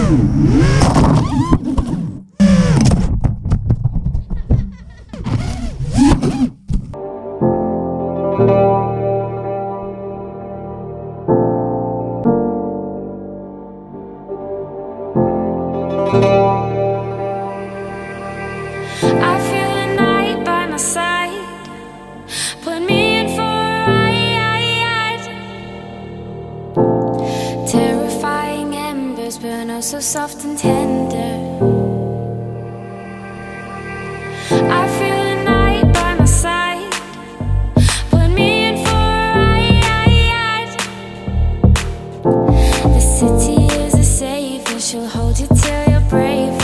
I feel the night by my side, put me in for a ride. Terrifying embers burn oh so soft and tender. I feel the night by my side, put me in for a ride. The city is a savior, she'll hold you till you're braver.